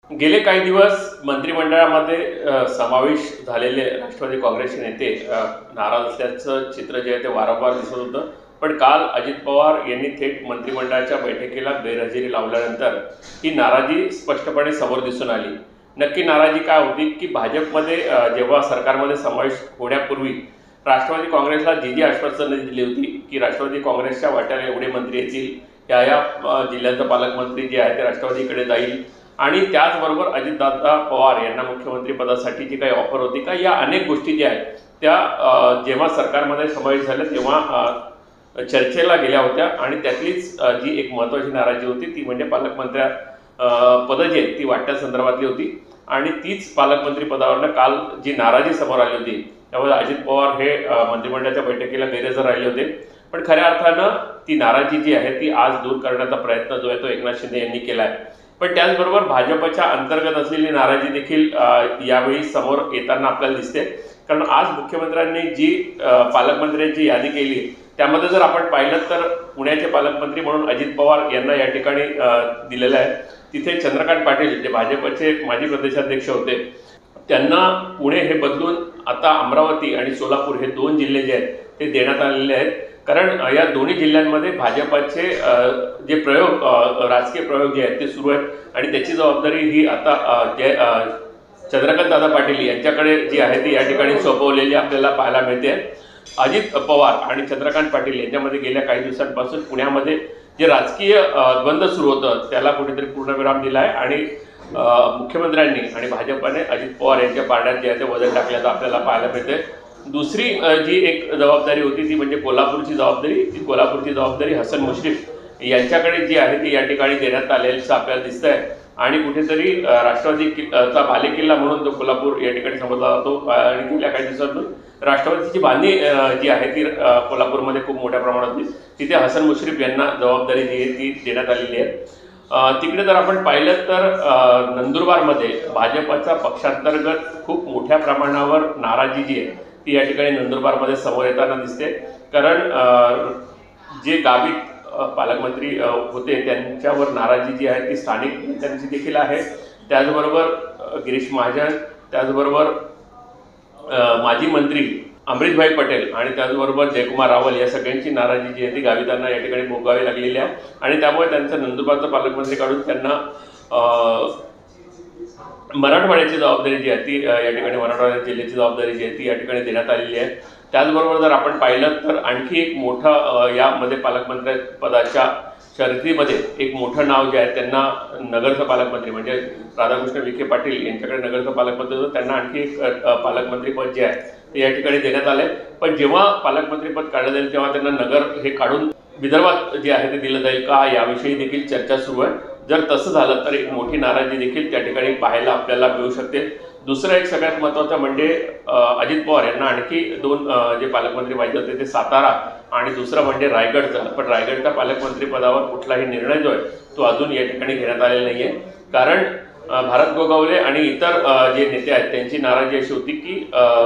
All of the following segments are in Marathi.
गेले काही दिवस मंत्रिमंडळामध्ये समावेश झालेले राष्ट्रवादी काँग्रेसचे नेते नाराज असल्याचं चित्र जे आहे ते वारंवार दिसत होतं. पण काल अजित पवार यांनी थेट मंत्रिमंडळाच्या बैठकीला गैरहजेरी लावल्यानंतर ही नाराजी स्पष्टपणे समोर दिसून आली. नक्की नाराजी काय होती की भाजपमध्ये जेव्हा सरकारमध्ये समावेश होण्यापूर्वी राष्ट्रवादी काँग्रेसला जी आश्वासनं दिली होती की राष्ट्रवादी काँग्रेसच्या वाट्याला एवढे मंत्री येतील, या जिल्ह्याचा पालकमंत्री जे आहे ते राष्ट्रवादीकडे जाईल आणि त्याचबरोबर अजितदादा पवार यांना मुख्यमंत्रीपदासाठी जी काही ऑफर होती का, या अनेक गोष्टी ज्या आहेत त्या जेव्हा सरकारमध्ये समावेश झाल्या तेव्हा चर्चेला गेल्या होत्या. आणि त्यातलीच जी एक महत्त्वाची नाराजी होती ती म्हणजे पालकमंत्र्या पदं जी आहेत ती वाटण्यासंदर्भातली होती. आणि तीच पालकमंत्री पदावरनं काल जी नाराजी समोर आली होती त्यामुळे अजित पवार हे मंत्रिमंडळाच्या बैठकीला गैरहजर राहिले होते. पण खऱ्या अर्थानं ती नाराजी जी आहे ती आज दूर करण्याचा प्रयत्न जो आहे तो एकनाथ शिंदे यांनी केला आहे. पण त्याचबरोबर भाजपच्या अंतर्गत असलेली नाराजी देखील यावेळी समोर येताना आपल्याला दिसते. कारण आज मुख्यमंत्र्यांनी जी पालकमंत्र्यांची यादी केली त्यामध्ये जर आपण पाहिलं तर पुण्याचे पालकमंत्री म्हणून अजित पवार यांना या ठिकाणी दिलेलं आहे. तिथे चंद्रकांत पाटील जे भाजपचे माजी प्रदेशाध्यक्ष होते त्यांना पुणे हे बदलून आता अमरावती आणि सोलापूर हे दोन जिल्हे जे आहेत ते देण्यात आलेले आहेत. कारण या दोन्ही जिल्ह्यांमध्ये भाजपचे जे प्रयोग राजकीय प्रयोग जे आहेत ते सुरू आहेत आणि त्याची जबाबदारी ही आता जे चंद्रकांत दादा पाटील यांच्याकडे जी आहे ती या ठिकाणी सोपवलेली आपल्याला पाहायला मिळते. अजित पवार आणि चंद्रकांत पाटील यांच्यामध्ये गेल्या काही दिवसांपासून पुण्यामध्ये जे राजकीय द्वंद्व सुरू होतं त्याला कुठेतरी पूर्णविराम दिला आहे आणि मुख्यमंत्र्यांनी आणि भाजपने अजित पवार यांच्या पारड्यात जे आहे ते वजन टाकल्याचं आपल्याला पाहायला मिळते. दुसरी जी एक जबाबदारी होती ती म्हणजे कोल्हापूरची जबाबदारी. ती कोल्हापूरची जबाबदारी हसन मुश्रीफ यांच्याकडे जी आहे ती या ठिकाणी देण्यात आलेलं आपल्याला दिसतंय. आणि कुठेतरी राष्ट्रवादी चा बालेकिल्ला म्हणून तो कोल्हापूर या ठिकाणी समजला जातो. आणि गेल्या काही दिवसांतून राष्ट्रवादीची बांधणी जी आहे ती कोल्हापूरमध्ये खूप मोठ्या प्रमाणात होती. तिथे हसन मुश्रीफ यांना जबाबदारी जी आहे ती देण्यात आलेली आहे. तिकडे जर आपण पाहिलं तर नंदुरबारमध्ये भाजपचा पक्षांतर्गत खूप मोठ्या प्रमाणावर नाराजी जी आहे ती या ठिकाणी नंदुरबारमध्ये समोर येताना दिसते. कारण जे गावित पालकमंत्री होते त्यांच्यावर नाराजी जी आहे ती स्थानिक नेत्यांची देखील आहे. त्याचबरोबर गिरीश महाजन, त्याचबरोबर माजी मंत्री अमरीशभाई पटेल आणि त्याचबरोबर जयकुमार रावल या सगळ्यांची नाराजी जी आहे ती गावितांना या ठिकाणी भोगावी लागलेली आहे. आणि त्यामुळे त्यांचं नंदुरबारचं पालकमंत्री काढून त्यांना मराठवाड्याची जबाबदारी जी आहे ती या ठिकाणी मराठवाड्या जिल्ह्याची जबाबदारी जी आहे ती या ठिकाणी देण्यात आलेली आहे. त्याचबरोबर जर आपण पाहिलं तर आणखी एक मोठं यामध्ये पालकमंत्री पदाच्या शर्यतीमध्ये एक मोठं नाव जे आहे त्यांना नगरचं पालकमंत्री म्हणजे राधाकृष्ण विखे पाटील यांच्याकडे नगरचं पालकमंत्री होतं. त्यांना आणखी एक पालकमंत्रीपद जे आहे ते या ठिकाणी देण्यात आले. पण जेव्हा पालकमंत्रीपद काढलं जाईल तेव्हा त्यांना नगर हे काढून विदर्भात जे आहे ते दिलं जाईल का याविषयी देखील चर्चा सुरू आहे. जर तसं झालं तर एक मोठी नाराजी देखील त्या ठिकाणी पाहायला आपल्याला मिळू शकते. दुसरं एक सगळ्यात महत्त्वाचं म्हणजे अजित पवार यांना आणखी दोन जे पालकमंत्री पाहिजे होते ते सातारा आणि दुसरं म्हणजे रायगडचं. पण रायगडच्या पालकमंत्री पदावर कुठलाही निर्णय जो आहे तो अजून या ठिकाणी घेण्यात आलेला नाही आहे. कारण भारत गोगावले आणि इतर जे नेते आहेत त्यांची नाराजी अशी होती की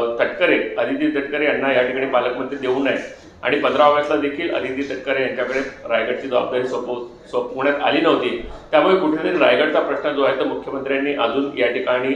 आदिती तटकरे यांना या ठिकाणी पालकमंत्री देऊ नये. आणि 15 ऑगस्टला देखील आदिती तटकरे यांच्याकडे रायगडची जबाबदारी सोपवण्यात आली नव्हती. त्यामुळे कुठेतरी रायगडचा प्रश्न जो आहे तो मुख्यमंत्र्यांनी अजून या ठिकाणी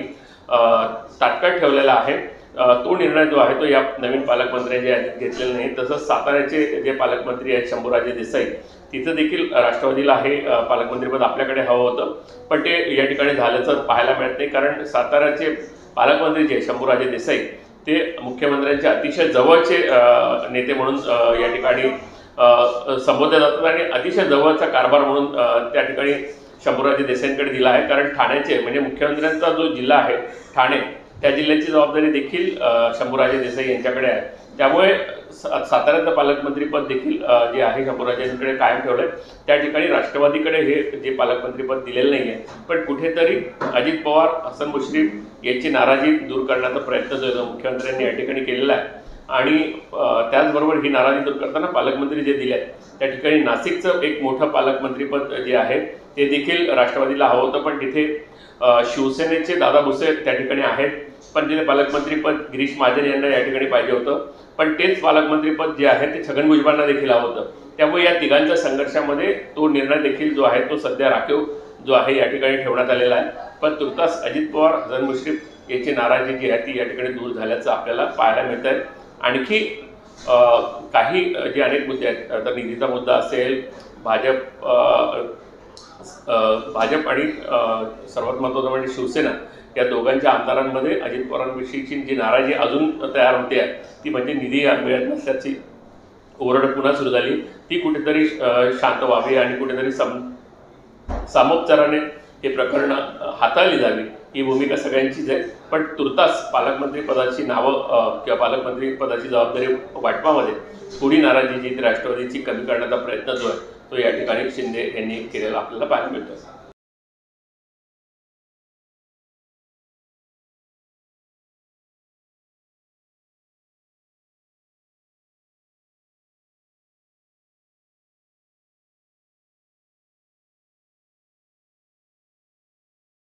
तात्काळ ठेवलेला आहे. तो निर्णय जो आहे तो या नवीन पालकमंत्र्यांच्या यादीत घेतलेला नाही. तसंच साताऱ्याचे जे पालकमंत्री आहेत शंभूराजे देसाई तिथं देखील राष्ट्रवादीला हे पालकमंत्रीपद आपल्याकडे हवं होतं पण ते या ठिकाणी झाल्याचं पाहायला मिळत नाही. कारण साताऱ्याचे पालकमंत्री जे शंभूराजे देसाई ते मुख्यमंत्र्यांचे अतिशय जवळचे नेते म्हणून या ठिकाणी संबोधले जातात आणि अतिशय जवळचा कारभार म्हणून त्या ठिकाणी शंभूराजे देसाईंकडे दिला आहे. कारण ठाण्याचे म्हणजे मुख्यमंत्र्यांचा जो जिल्हा आहे ठाणे त्या जिल्ह्याची जबाबदारी देखील शंभूराजे देसाई यांच्याकडे आहे. त्यामुळे साताऱ्याचं पालकमंत्रीपद देखील जे आहे शंभूराजेंकडे कायम ठेवलं आहे. त्या ठिकाणी राष्ट्रवादीकडे हे जे पालकमंत्रीपद दिलेलं नाही आहे. पण कुठेतरी अजित पवार हसन मुश्रीफ यांची नाराजी दूर करण्याचा प्रयत्न जो मुख्यमंत्र्यांनी या ठिकाणी केलेला आहे. आणि त्याचबरोबर ही नाराजी दूर करताना पालकमंत्री जे दिले आहेत त्या ठिकाणी नाशिकचं एक मोठं पालकमंत्रीपद जे आहे ते देखील राष्ट्रवादीला हवं होतं. पण तिथे शिवसेनेचे दादा भुसे त्या ठिकाणी आहेत. पण तिथे पालकमंत्रीपद गिरीश महाजन यांना या ठिकाणी पाहिजे होतं. पण तेच पालकमंत्रीपद जे आहे ते छगन भुजबळांना देखील हवं होतं. त्यामुळे या तिघांच्या संघर्षामध्ये तो निर्णय देखील जो आहे तो सध्या राखीव जो आहे या ठिकाणी ठेवण्यात आलेला आहे. पण तुर्तास अजित पवार, हसन मुश्रीफ याची नाराजी जी आहे ती या ठिकाणी दूर झाल्याचं आपल्याला पाहायला मिळत आहे. आणखी काही जे अनेक मुद्दे आहेत, तर निधीचा मुद्दा असेल, भाजप आणि सर्वात महत्त्वाचं म्हणजे शिवसेना या दोघांच्या आमदारांमध्ये अजित पवारांविषयीची जी नाराजी अजून तयार होते आहे ती म्हणजे निधी मिळत नसल्याची ओरड पुन्हा सुरू झाली. ती कुठेतरी शांत व्हावी आणि कुठेतरी सामोपचाराने हे प्रकरण हाताळली जावी ही भूमिका सगळ्यांचीच आहे. पण तुर्तास पालकमंत्री पदाची नावं किंवा पालकमंत्री पदाची जबाबदारी वाटपामध्ये थोडी नाराजी जी राष्ट्रवादीची कमी करण्याचा प्रयत्न जो आहे तो या ठिकाणी शिंदे यांनी केलेला आपल्याला पाहायला मिळतो.